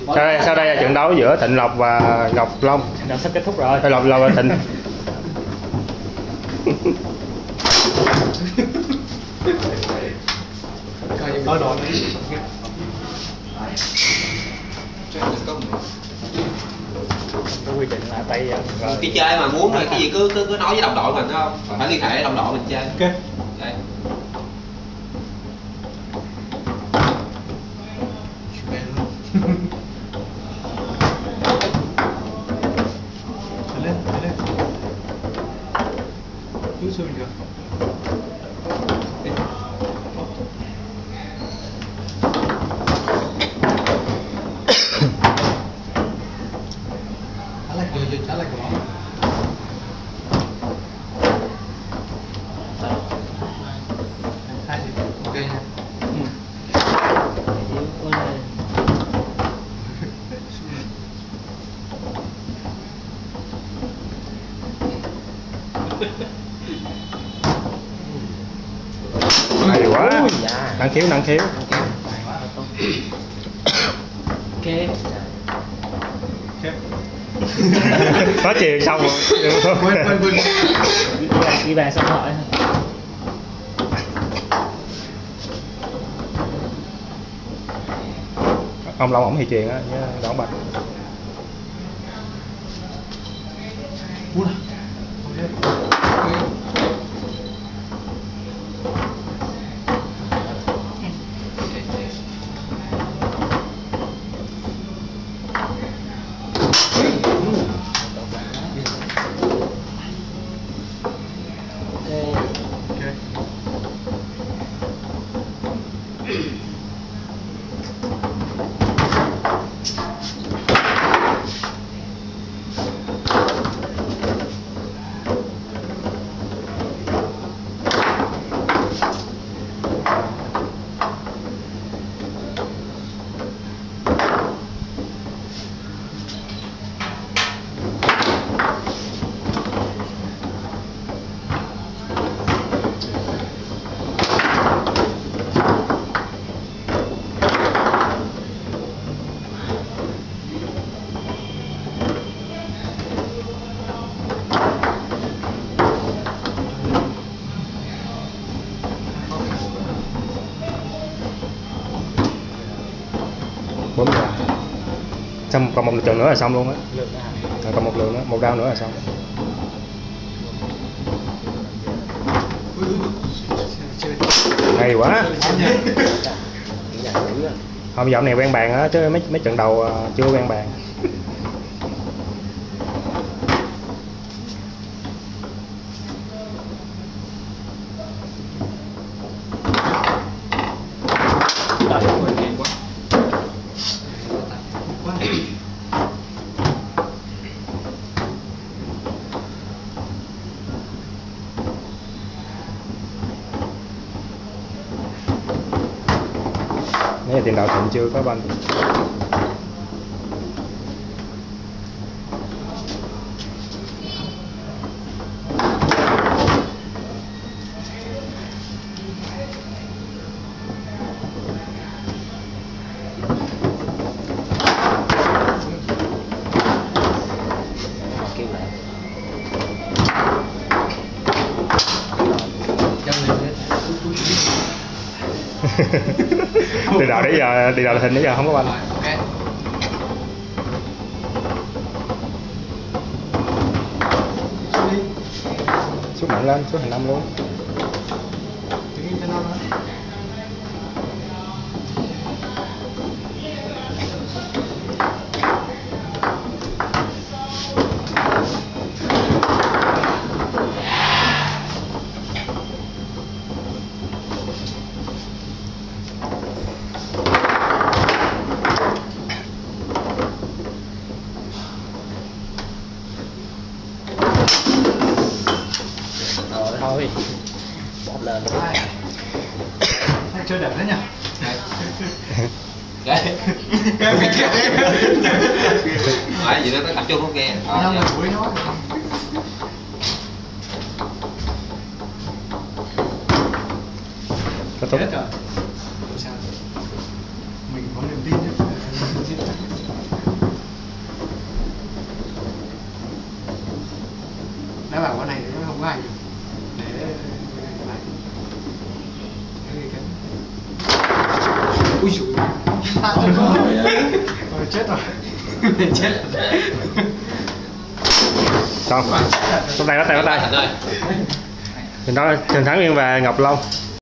Sau đây là trận đấu giữa Thịnh Lộc và Ngọc Long. Trận đấu sắp kết thúc rồi. Lộc và Thịnh. Ở đội có quy định là tay cái chơi mà muốn cái gì cứ nói với đồng đội mình đúng không? Phải liên hệ với đồng đội mình chơi. Ok. Đây. lên. Cứ xuống được. Trả lại của nó. Ok nha. Hay quá. Năng khiếu. Ok. Có chuyền xong rồi. Quên. Ghi bàn xong rồi. Ông Long ổng thì chuyền á, chứ đón bạch. Bấm rồi. Xong còn một trận nữa là xong luôn á. Còn một lượng nữa, một round nữa là xong. Hay quá. Hôm dạo này quen bàn á, chứ mấy trận đầu chưa quen bàn. Nếu là tiền đạo Thịnh chưa có banh. Tiền đạo đấy giờ tiền đạo Thịnh nãy giờ không có banh. Xuống mạnh lên, xuống thành 5 luôn. Thôi bỏ lên. Chơi đẹp đấy nhỉ. Đấy, gì đó tới tập trung không nghe. Năm là cuối nó. Có tốt. Mình có niềm tin chứ. Nó bảo con này nó không có ảnh để cái này. Ui dồi. Rồi chết rồi. Chết rồi. Xong. Bắt tay, bắt tay, bắt tay. Thành ơi. Thì đó Trần Thắng Nguyên và Ngọc Long.